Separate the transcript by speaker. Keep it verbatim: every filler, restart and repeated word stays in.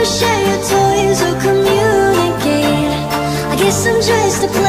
Speaker 1: share your toys or communicate. I guess I'm just a player.